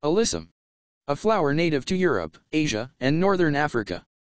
Alyssum. A flower native to Europe, Asia, and northern Africa.